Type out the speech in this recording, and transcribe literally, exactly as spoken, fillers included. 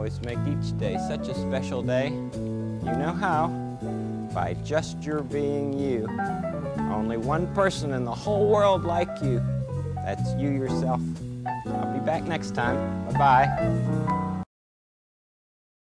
always make each day such a special day. You know how? By just your being you. Only one person in the whole world like you. That's you yourself. I'll be back next time. Bye-bye.